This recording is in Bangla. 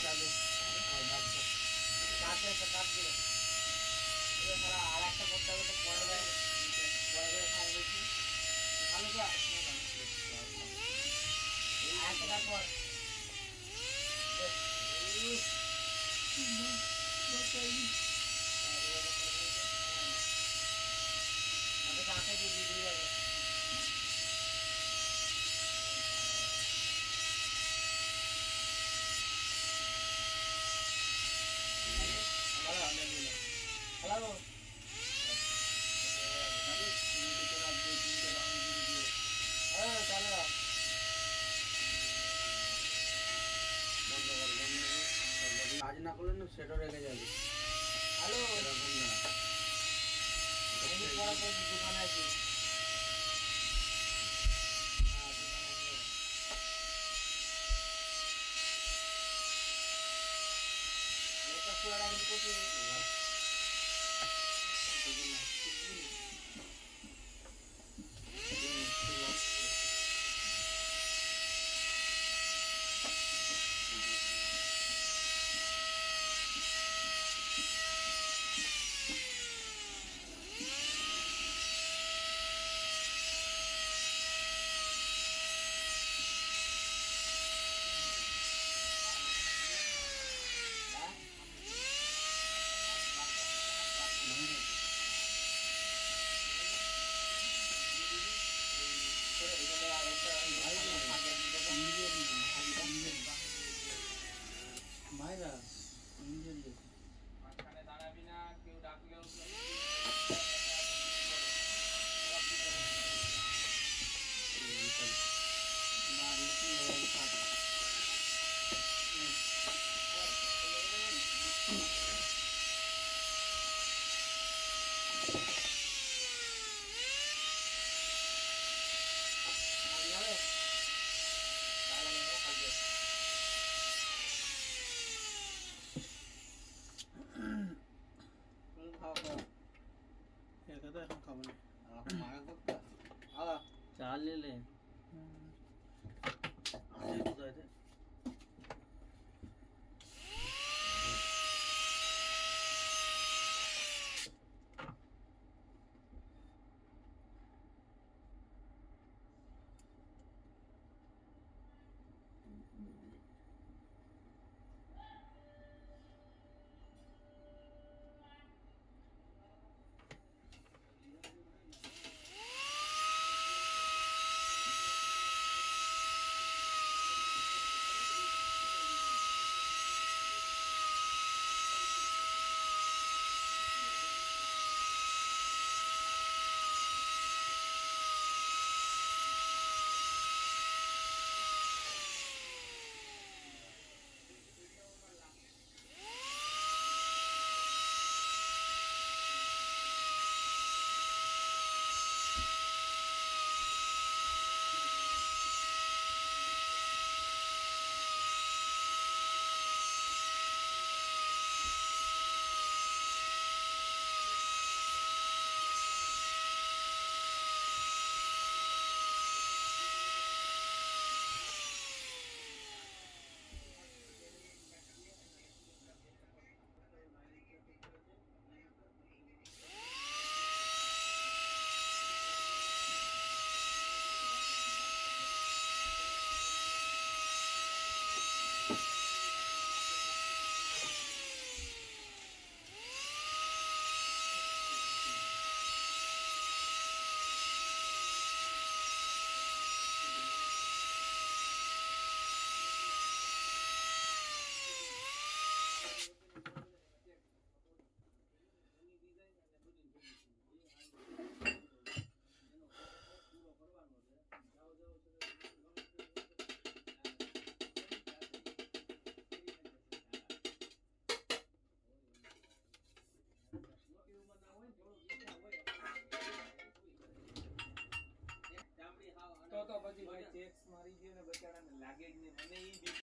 चालू काट दे ये सारा आरेकटा করতে হবে তো পরে খাই বেশি ভালো কি আরেকটা তারপর আরে কাটে দিয়ে দিয়ে যাবে हेलो चलो आज ना করলে না সেটা রেখে যাবে হ্যালো এরকম না আমি পরে পরে দোকানে আছি হ্যাঁ দোকানে আছি এটা পুরো রাখি কোটি मायरा इंजन ले माखाने दाना बिना क्यों डाकले उसमें चाल ले ले તો પછી ભાઈ ચેક્સ મારી ગયો ને બચારાને લાગે જ નહીં મને ઈ